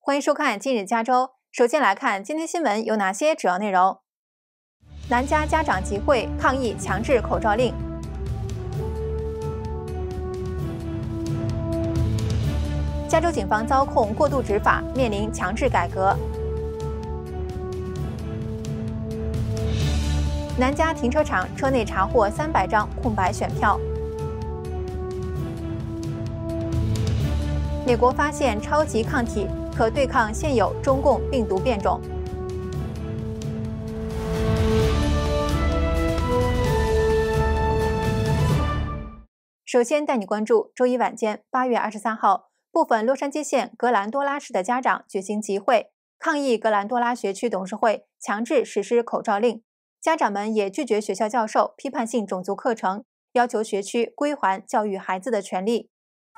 欢迎收看今日加州。首先来看今天新闻有哪些主要内容：南加家长集会抗议强制口罩令；加州警方遭控过度执法，面临强制改革；南加停车场车内查获300张空白选票；美国发现超级抗体可对抗现有中共病毒变种。首先带你关注周一晚间8月23号，部分洛杉矶县格兰多拉市的家长举行集会，抗议格兰多拉学区董事会强制实施口罩令。家长们也拒绝学校教授批判性种族课程，要求学区归还教育孩子的权利。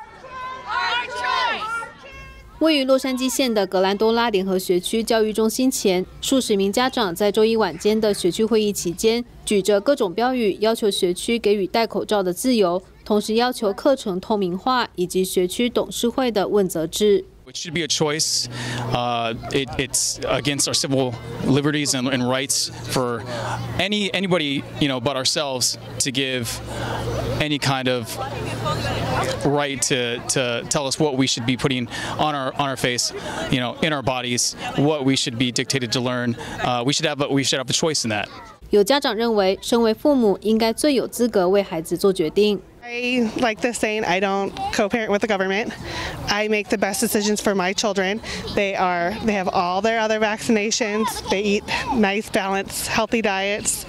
位于洛杉矶县的格兰多拉联合学区教育中心前，数十名家长在周一晚间的学区会议期间，举着各种标语，要求学区给予戴口罩的自由，同时要求课程透明化以及学区董事会的问责制。 It should be a choice. It's against our civil liberties and rights for anybody, but ourselves to give any kind of right to tell us what we should be putting on our face, in our bodies, what we should be dictated to learn. We should have a choice in that. 有家长认为，身为父母应该最有资格为孩子做决定。 I like this saying, I don't co-parent with the government. I make the best decisions for my children. They have all their other vaccinations. They eat nice, balanced, healthy diets.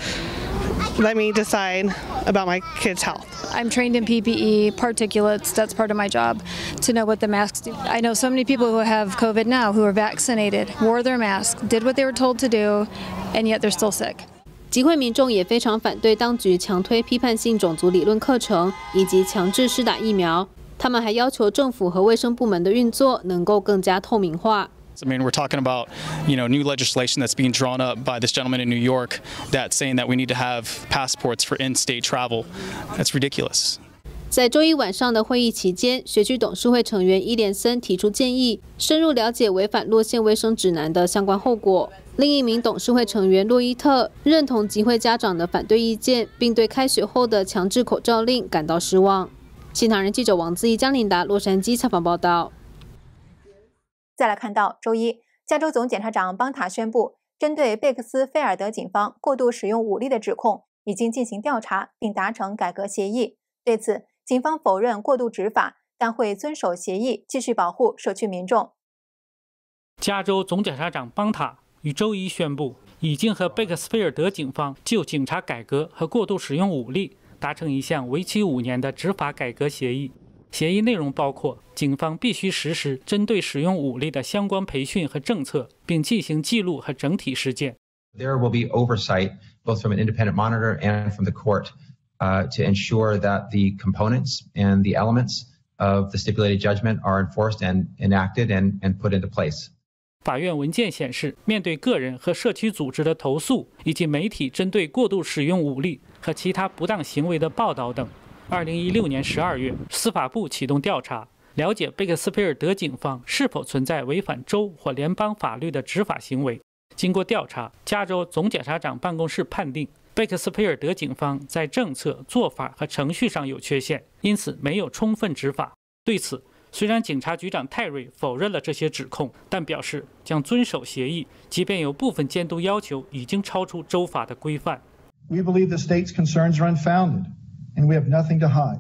Let me decide about my kids' health. I'm trained in PPE, particulates, that's part of my job, to know what the masks do. I know so many people who have COVID now who are vaccinated, wore their mask, did what they were told to do, and yet they're still sick. 集会民众也非常反对当局强推批判性种族理论课程以及强制施打疫苗。他们还要求政府和卫生部门的运作能够更加透明化。 I mean, we're talking about, new legislation that's being drawn up by this gentleman in New York that's saying that we need to have passports for in-state travel. That's ridiculous. 在周一晚上的会议期间，学区董事会成员伊莲森提出建议，深入了解违反洛县卫生指南的相关后果。另一名董事会成员洛伊特认同集会家长的反对意见，并对开学后的强制口罩令感到失望。新唐人记者王自怡、江琳达洛杉矶采访报道。 再来看到周一，加州总检察长邦塔宣布，针对贝克斯菲尔德警方过度使用武力的指控，已经进行调查并达成改革协议。对此，警方否认过度执法，但会遵守协议，继续保护社区民众。 加州总检察长邦塔于周一宣布，已经和贝克斯菲尔德警方就警察改革和过度使用武力达成一项为期5年的执法改革协议。协议内容包括，警方必须实施针对使用武力的相关培训和政策，并进行记录和整体实践。 There will be oversight, both from an independent monitor and from the court, to ensure that the components and the elements of the stipulated judgment are enforced and enacted and put into place. 法院文件显示，面对个人和社区组织的投诉，以及媒体针对过度使用武力和其他不当行为的报道等，2016年12月，司法部启动调查，了解贝克斯菲尔德警方是否存在违反州或联邦法律的执法行为。经过调查，加州总检察长办公室判定，贝克斯菲尔德警方在政策、做法和程序上有缺陷，因此没有充分执法。对此，虽然警察局长泰瑞否认了这些指控，但表示将遵守协议，即便有部分监督要求已经超出州法的规范。 We believe the state's concerns are unfounded, and we have nothing to hide.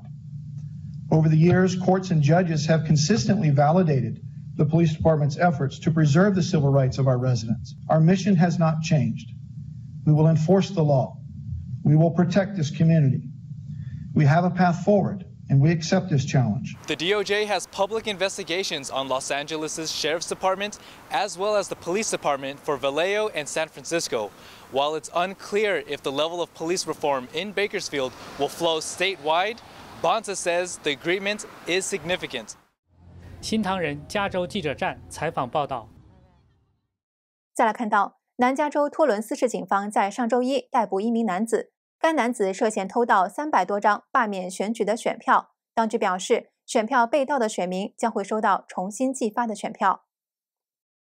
Over the years, courts and judges have consistently validated the police department's efforts to preserve the civil rights of our residents. Our mission has not changed. We will enforce the law. We will protect this community. We have a path forward, and we accept this challenge. The DOJ has public investigations on Los Angeles' Sheriff's Department as well as the Police Department for Vallejo and San Francisco. While it's unclear if the level of police reform in Bakersfield will flow statewide, Bonta says the agreement is significant. 新唐人加州记者站采访报道。 再来看到，南加州托伦斯市警方在上周一逮捕一名男子，该男子涉嫌偷盗300多张罢免选举的选票。当局表示，选票被盗的选民将会收到重新寄发的选票。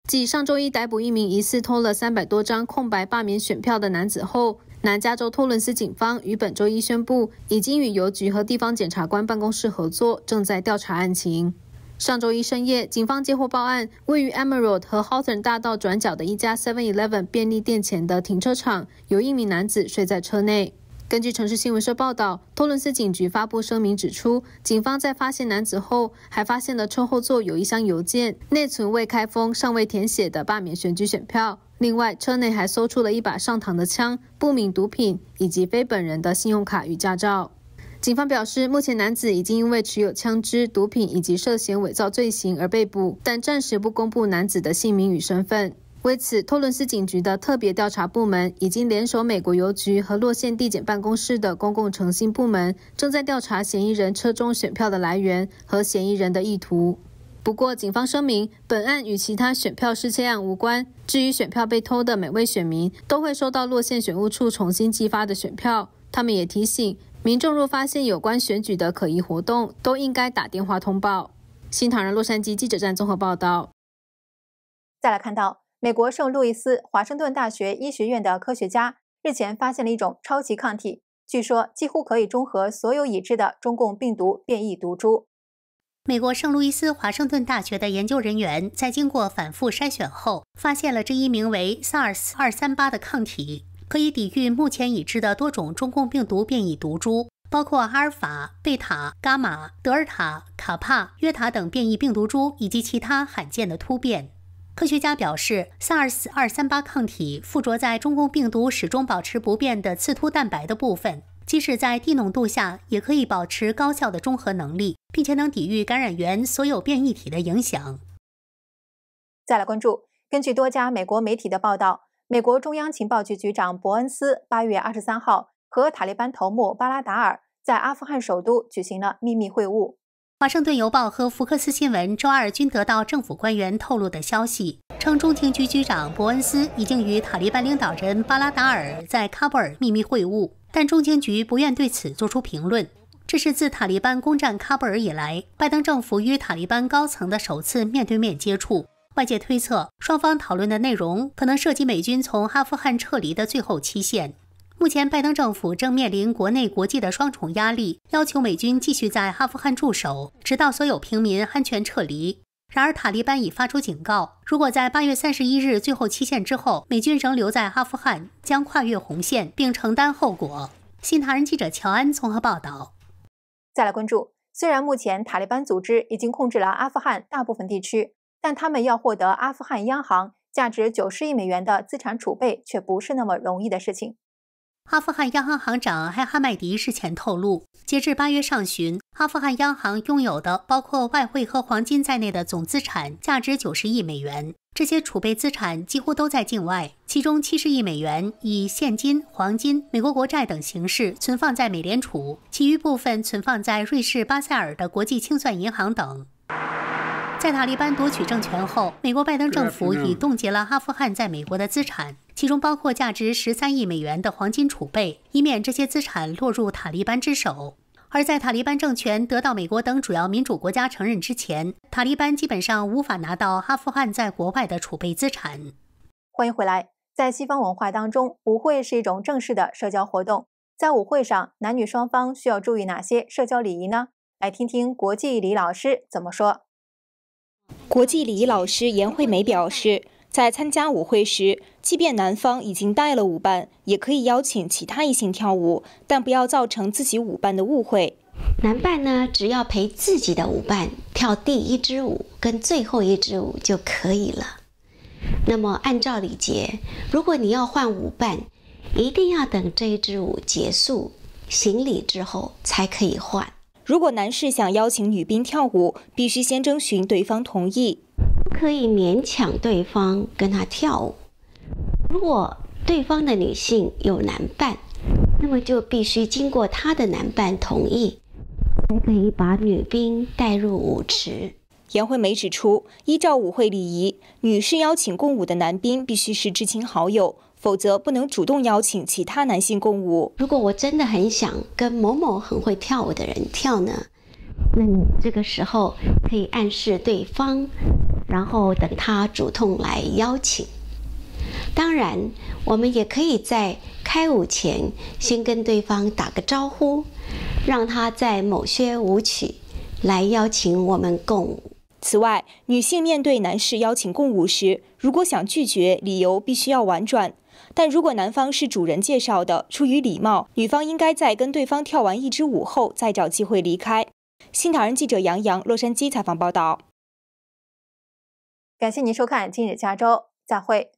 继上周一逮捕一名疑似偷了300多张空白罢免选票的男子后，南加州托伦斯警方于本周一宣布，已经与邮局和地方检察官办公室合作，正在调查案情。上周一深夜，警方接获报案，位于 Emerald 和 Hawthorne 大道转角的一家 7-Eleven 便利店前的停车场，有一名男子睡在车内。根据城市新闻社报道，托伦斯警局发布声明指出，警方在发现男子后，还发现了车后座有一箱邮件，内存未开封、尚未填写的罢免选举选票。另外，车内还搜出了一把上膛的枪、不明毒品以及非本人的信用卡与驾照。警方表示，目前男子已经因为持有枪支、毒品以及涉嫌伪造罪行而被捕，但暂时不公布男子的姓名与身份。为此，托伦斯警局的特别调查部门已经联手美国邮局和洛县地检办公室的公共诚信部门，正在调查嫌疑人车中选票的来源和嫌疑人的意图。不过，警方声明，本案与其他选票失窃案无关。至于选票被偷的每位选民，都会收到洛县选务处重新寄发的选票。他们也提醒民众，若发现有关选举的可疑活动，都应该打电话通报。新唐人洛杉矶记者站综合报道。 再来看到，美国圣路易斯华盛顿大学医学院的科学家日前发现了一种超级抗体，据说几乎可以中和所有已知的中共病毒变异毒株。 美国圣路易斯华盛顿大学的研究人员在经过反复筛选后，发现了这一名为 SARS-238 的抗体，可以抵御目前已知的多种中共病毒变异毒株，包括阿尔法、贝塔、伽马、德尔塔、卡帕、约塔等变异病毒株以及其他罕见的突变。科学家表示 ，SARS-238 抗体附着在中共病毒始终保持不变的刺突蛋白的部分，即使在低浓度下，也可以保持高效的中和能力，并且能抵御感染源所有变异体的影响。 再来关注，根据多家美国媒体的报道，美国中央情报局局长伯恩斯8月23号和塔利班头目巴拉达尔在阿富汗首都举行了秘密会晤。 华盛顿邮报和福克斯新闻周二均得到政府官员透露的消息，称中情局局长伯恩斯已经与塔利班领导人巴拉达尔在喀布尔秘密会晤，但中情局不愿对此作出评论。这是自塔利班攻占喀布尔以来，拜登政府与塔利班高层的首次面对面接触。外界推测，双方讨论的内容可能涉及美军从阿富汗撤离的最后期限。目前，拜登政府正面临国内国际的双重压力，要求美军继续在阿富汗驻守，直到所有平民安全撤离。然而，塔利班已发出警告，如果在8月31日最后期限之后，美军仍留在阿富汗，将跨越红线并承担后果。新唐人记者乔安综合报道。 再来关注，虽然目前塔利班组织已经控制了阿富汗大部分地区，但他们要获得阿富汗央行价值90亿美元的资产储备，却不是那么容易的事情。 阿富汗央行行长艾哈迈迪日前透露，截至8月上旬，阿富汗央行拥有的包括外汇和黄金在内的总资产价值90亿美元。这些储备资产几乎都在境外，其中70亿美元以现金、黄金、美国国债等形式存放在美联储，其余部分存放在瑞士巴塞尔的国际清算银行等。在塔利班夺取政权后，美国拜登政府已冻结了阿富汗在美国的资产，其中包括价值13亿美元的黄金储备，以免这些资产落入塔利班之手。而在塔利班政权得到美国等主要民主国家承认之前，塔利班基本上无法拿到阿富汗在国外的储备资产。 欢迎回来。在西方文化当中，舞会是一种正式的社交活动。在舞会上，男女双方需要注意哪些社交礼仪呢？来听听国际礼仪老师怎么说。 国际礼仪老师严惠美表示，在参加舞会时，即便男方已经带了舞伴，也可以邀请其他异性跳舞，但不要造成自己舞伴的误会。 男伴呢，只要陪自己的舞伴跳第一支舞跟最后一支舞就可以了。那么按照礼节，如果你要换舞伴，一定要等这一支舞结束行礼之后才可以换。 如果男士想邀请女宾跳舞，必须先征询对方同意， 不可以勉强对方跟他跳舞。如果对方的女性有男伴，那么就必须经过她的男伴同意，才可以把女宾带入舞池。 严惠美指出，依照舞会礼仪，女士邀请共舞的男宾必须是至亲好友，否则不能主动邀请其他男性共舞。 如果我真的很想跟某某很会跳舞的人跳呢，那你这个时候可以暗示对方， 然后等他主动来邀请。当然，我们也可以在开舞前先跟对方打个招呼，让他在某些舞曲来邀请我们共舞。 此外，女性面对男士邀请共舞时，如果想拒绝，理由必须要婉转。但如果男方是主人介绍的，出于礼貌，女方应该在跟对方跳完一支舞后再找机会离开。新唐人记者杨洋，洛杉矶采访报道。 感谢您收看《今日加州》，再会。